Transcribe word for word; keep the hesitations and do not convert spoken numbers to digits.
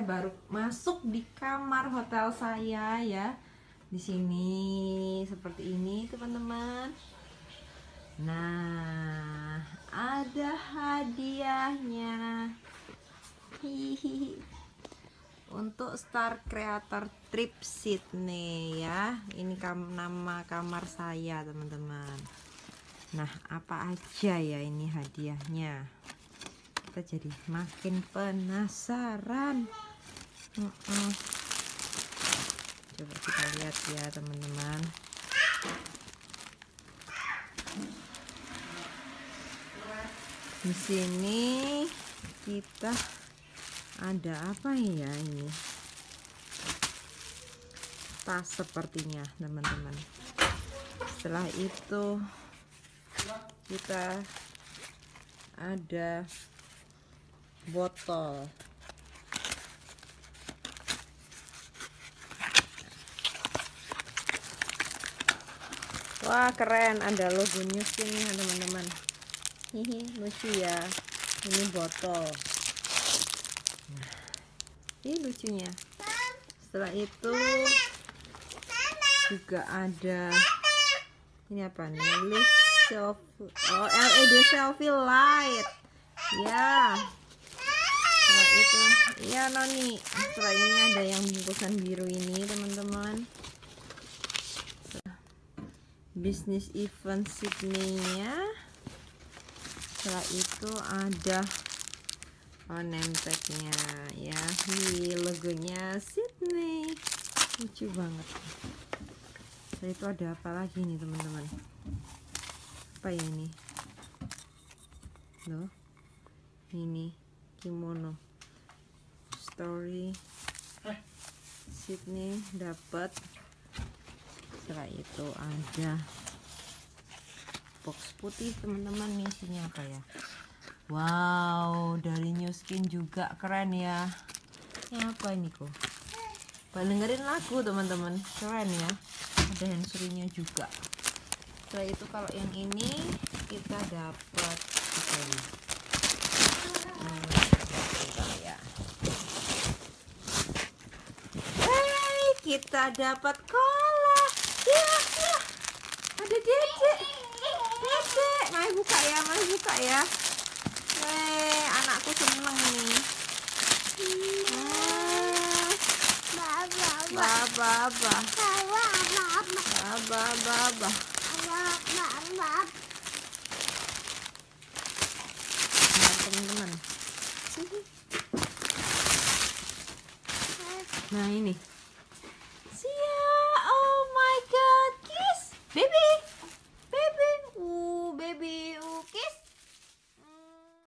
baru masuk di kamar hotel saya ya. Di sini seperti ini teman-teman. Nah, ada hadiahnya. Hihihi. Untuk Star Creator Trip Sydney ya. Ini kam nama kamar saya teman-teman. Nah, apa aja ya ini hadiahnya? Kita jadi makin penasaran. uh -uh. Coba kita lihat ya teman-teman. Di sini kita ada apa ya ini? Tas sepertinya teman-teman. Setelah itu kita ada botol. Wah, keren, ada logo Newskin-nya teman-teman. Hihi, lucu ya. Ini botol. Nah, ini lucunya. Setelah itu juga ada ini apa nih? List selfie. Oh, L E D selfie light. Ya. Setelah itu, ya Noni. Setelah ini ada yang bungkusan biru ini teman-teman. Bisnis event Sydney-nya. Setelah itu ada oh, name tag-nya ya. Ini logonya Sydney. Lucu banget. Setelah itu ada apa lagi nih teman-teman? Apa ya ini? Loh. Ini kimono. Story Sydney dapat. Setelah itu ada box putih teman-teman, nih isinya apa ya? Wow, dari Newskin juga, keren ya. Ini apa ini kok? Dengerin lagu teman-teman, keren ya. Ada handsfree-nya juga. Setelah itu kalau yang ini kita dapat apa ini? Hmm, ya. Hey, kita dapat cola. Ya, ya. Ada dedek. Dedek, mari buka ya, mari buka ya. Hei, anakku seneng nih. Baba, baba, baba, baba. Nah, teman-teman. Nah, ini